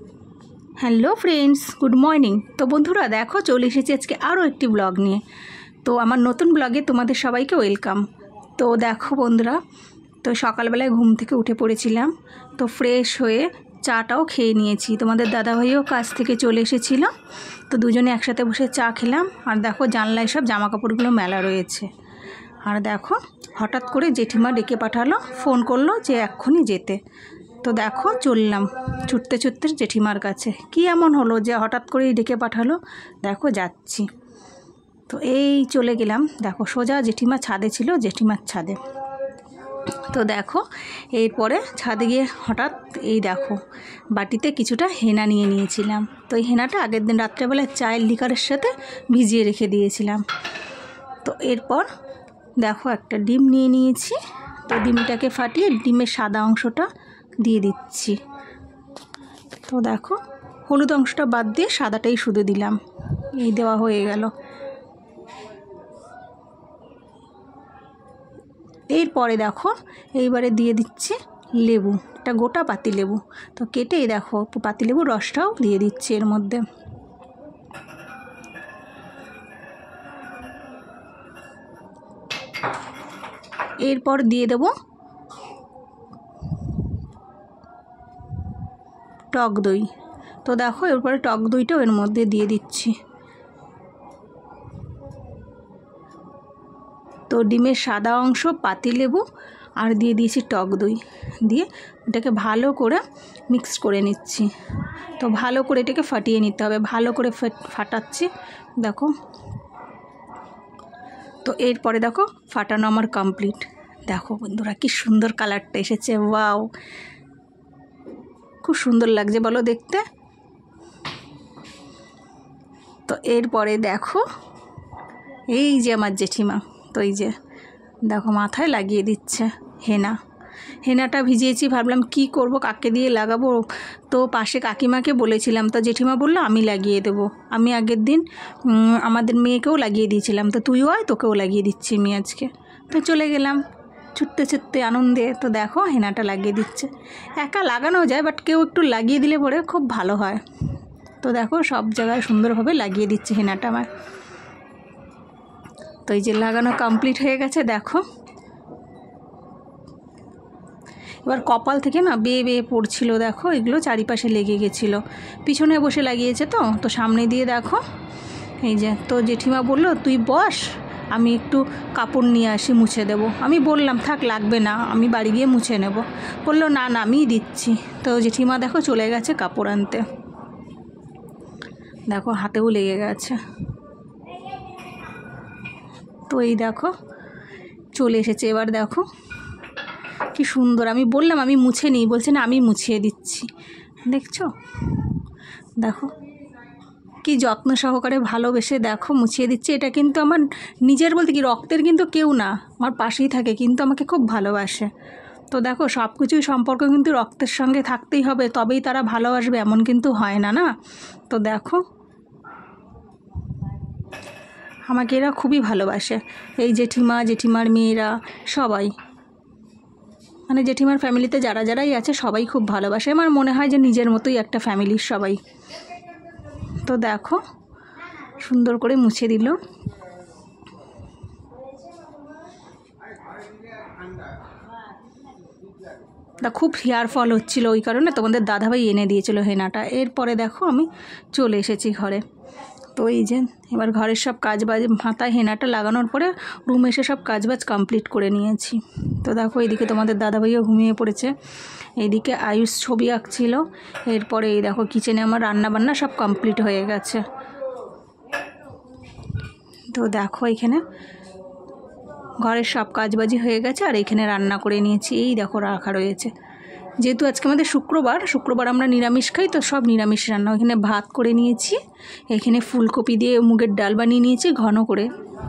Hello friends, good morning. তো বন্ধুরা দেখো, চলে এসেছি আজকে আরও একটি ব্লগ নিয়ে। তো আমার নতুন ব্লগে তোমাদের সবাইকে ওয়েলকাম। তো দেখো বন্ধুরা, তো সকালবেলায় ঘুম থেকে উঠে পড়েছিলাম, তো ফ্রেশ হয়ে চাটাও খেয়ে নিয়েছি। তোমাদের দাদাভাইও কাজ থেকে চলে এসেছিল, তো দুজনে একসাথে বসে চা খেলাম। আর দেখো জানলায় সব জামা কাপড়গুলো মেলা রয়েছে। আর দেখো হঠাৎ করে জেঠিমা ডেকে পাঠালো, ফোন করলো যে এক্ষুনি যেতে। তো দেখো চললাম ছুটতে ছুটতে জেঠিমার কাছে। কি এমন হলো যে হঠাৎ করেই ডেকে পাঠালো? দেখো যাচ্ছি। তো এই চলে গেলাম। দেখো সোজা জেঠিমা ছাদে ছিল, জেঠিমার ছাদে। তো দেখো এরপরে ছাদে গিয়ে হঠাৎ এই দেখো বাটিতে কিছুটা হেনা নিয়ে নিয়েছিলাম। তো এই হেনাটা আগের দিন রাত্রেবেলায় চায়ের লিকারের সাথে ভিজিয়ে রেখে দিয়েছিলাম। তো এরপর দেখো একটা ডিম নিয়ে নিয়েছি। তো ডিমটাকে ফাটিয়ে ডিমের সাদা অংশটা দিয়ে দিচ্ছি। তো দেখো হলুদ অংশটা বাদ দিয়ে সাদাটাই শুধু দিলাম। এই দেওয়া হয়ে গেল। এরপরে দেখো এইবারে দিয়ে দিচ্ছি লেবু, এটা গোটা পাতি লেবু। তো কেটেই দেখো পাতি লেবুর রসটাও দিয়ে দিচ্ছি এর মধ্যে। এরপর দিয়ে দেব টক দই। তো দেখো এরপরে টক দইটাও এর মধ্যে দিয়ে দিচ্ছি। তো ডিমের সাদা অংশ, পাতিলেবু আর দিয়ে দিয়েছি টক দই, দিয়ে এটাকে ভালো করে মিক্স করে নিচ্ছি। তো ভালো করে এটাকে ফাটিয়ে নিতে হবে, ভালো করে ফাটাচ্ছি দেখো। তো এরপরে দেখো ফাটানো আমার কমপ্লিট। দেখো বন্ধুরা কি সুন্দর কালারটা এসেছে, ওয়াও, খুব সুন্দর লাগছে বলো দেখতে। তো এরপরে দেখো এই যে আমার জেঠিমা, তো এই যে দেখো মাথায় লাগিয়ে দিচ্ছে হেনাটা ভিজিয়েছি। ভাবলাম কি করব, কাকে দিয়ে লাগাবো। তো পাশে কাকিমাকে বলেছিলাম, তো জেঠিমা বললো আমি লাগিয়ে দেবো। আমি আগের দিন আমাদের মেয়েকেও লাগিয়ে দিয়েছিলাম, তো তুইও আয়, তোকেও লাগিয়ে দিচ্ছি আমি আজকে। তো চলে গেলাম ছুটতে ছুটতে আনন্দে। তো দেখো হেনাটা লাগিয়ে দিচ্ছে। একা লাগানো যায়, বাট কেউ একটু লাগিয়ে দিলে পরে খুব ভালো হয়। তো দেখো সব জায়গায় সুন্দরভাবে লাগিয়ে দিচ্ছে হেনাটা আমার। তো এই যে লাগানো কমপ্লিট হয়ে গেছে দেখো। এবার কপাল থেকে না বেয়ে বেয়ে পড়ছিল, দেখো এগুলো চারিপাশে লেগে গেছিলো। পিছনে বসে লাগিয়েছে, তো সামনে দিয়ে দেখো এই যে। তো জেঠিমা বললো তুই বস, আমি একটু কাপড় নিয়ে আসি, মুছে দেব। আমি বললাম থাক লাগবে না, আমি বাড়ি গিয়ে মুছে নেব। বললো না না আমিই দিচ্ছি। তো জেঠিমা দেখো চলে গেছে কাপড় আনতে। দেখো হাতেও লেগে গেছে। তো এই দেখো চলে এসেছে। এবার দেখো কি সুন্দর, আমি বললাম আমি মুছে নিই, বলছে না আমি মুছিয়ে দিচ্ছি। দেখছো দেখো কি যত্ন সহকারে ভালোবেসে দেখো মুছিয়ে দিচ্ছে। এটা কিন্তু আমার নিজের বলতে কি রক্তের কিন্তু কেউ না, আমার পাশেই থাকে, কিন্তু আমাকে খুব ভালোবাসে। তো দেখো সব কিছুই সম্পর্ক কিন্তু রক্তের সঙ্গে থাকতেই হবে, তবেই তারা ভালোবাসবে এমন কিন্তু হয় না, না। তো দেখো আমাকে এরা খুবই ভালোবাসে, এই জেঠিমা, জেঠিমার মেয়েরা সবাই, মানে জেঠিমার ফ্যামিলিতে যারাই আছে সবাই খুব ভালোবাসে। আমার মনে হয় যে নিজের মতোই একটা ফ্যামিলির সবাই। তো দেখো সুন্দর করে মুছে দিল। খুব হেয়ার ফল হচ্ছিল, ওই কারণে তোমাদের দাদাভাই এনে দিয়েছিল হেনাটা। এরপরে দেখো আমি চলে এসেছি ঘরে। তো এই যে এবার ঘরের সব কাজবাজ, মাথায় হেনাটা লাগানোর পরে রুমে এসে সব কাজবাজ কমপ্লিট করে নিয়েছি। তো দেখো এইদিকে তোমাদের দাদাভাইও ঘুমিয়ে পড়েছে, এইদিকে আয়ুষ ছবি আঁকছিল। এরপরে এই দেখো কিচেনে আমার রান্নাবান্না সব কমপ্লিট হয়ে গেছে। তো দেখো এখানে ঘরের সব কাজবাজি হয়ে গেছে, আর এখানে রান্না করে নিয়েছি। এই দেখো রাখা রয়েছে, যেহেতু আজকে আমাদের শুক্রবার আমরা নিরামিষ খাই, তো সব নিরামিষ রান্না। এখানে ভাত করে নিয়েছি, এখানে ফুলকপি দিয়ে মুগের ডাল বানিয়ে নিয়েছি ঘন করে।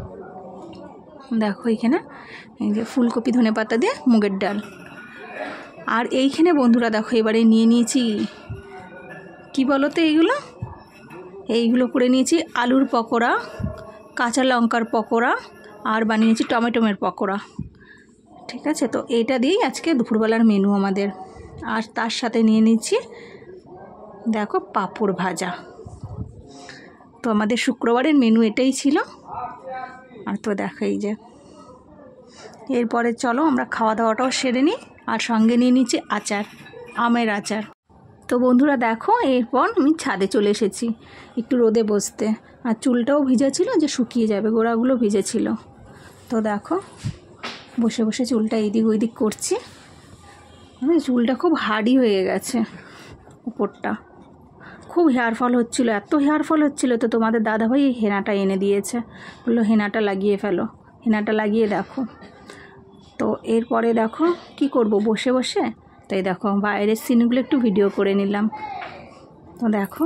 দেখো এইখানে এই যে ফুলকপি ধনেপাতা দিয়ে মুগের ডাল। আর এইখানে বন্ধুরা দেখো এবারে নিয়ে নিয়েছি কি বলো তো, এইগুলো করে নিয়েছি আলুর পকোড়া, কাঁচা লঙ্কার পকোড়া, আর বানিয়েছি টমেটোমের পকোড়া। ঠিক আছে, তো এইটা দিয়েই আজকে দুপুরবেলার মেনু আমাদের। আর তার সাথে নিয়ে নিচ্ছি দেখো পাঁপড় ভাজা। তো আমাদের শুক্রবারের মেনু এটাই ছিল। আর তো দেখো এই যে, এরপরে চলো আমরা খাওয়া দাওয়াটাও সেরে নিই। আর সঙ্গে নিয়ে নিচ্ছি আচার, আমের আচার। তো বন্ধুরা দেখো, এরপর আমি ছাদে চলে এসেছি একটু রোদে বসতে। আর চুলটাও ভিজা ছিল, যে শুকিয়ে যাবে, গোড়াগুলো ভিজে ছিল। তো দেখো বসে বসে চুলটা এইদিক ওইদিক করছি। চুলটা খুব হার্ডি হয়ে গেছে, উপরটা খুব হেয়ার ফল হচ্ছিলো, এত হেয়ার ফল হচ্ছিলো। তো তোমাদের দাদাভাই এই হেনাটা এনে দিয়েছে, বললো হেনাটা লাগিয়ে ফেলো, হেনাটা লাগিয়ে দেখো। তো এরপরে দেখো কি করব বসে বসে, তাই দেখো বাইরের সিনগুলো একটু ভিডিও করে নিলাম। তো দেখো,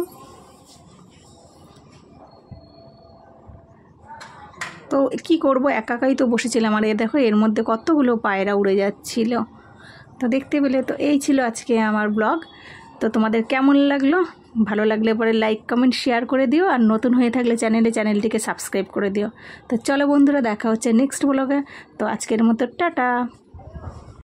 তো কি করব, একাই তো বসেছিলাম। আর দেখো এর মধ্যে কতগুলো পায়রা উড়ে যাচ্ছিল। তো দেখতে পেলে। তো এই ছিল আজকে আমার ব্লগ। তো তোমাদের কেমন লাগলো? ভালো লাগলে পরে লাইক কমেন্ট শেয়ার করে দিও। আর নতুন হয়ে থাকলে চ্যানেলটিকে সাবস্ক্রাইব করে দিও। তো চলো বন্ধুরা, দেখা হচ্ছে নেক্সট ব্লগে। তো আজকের মতো টাটা।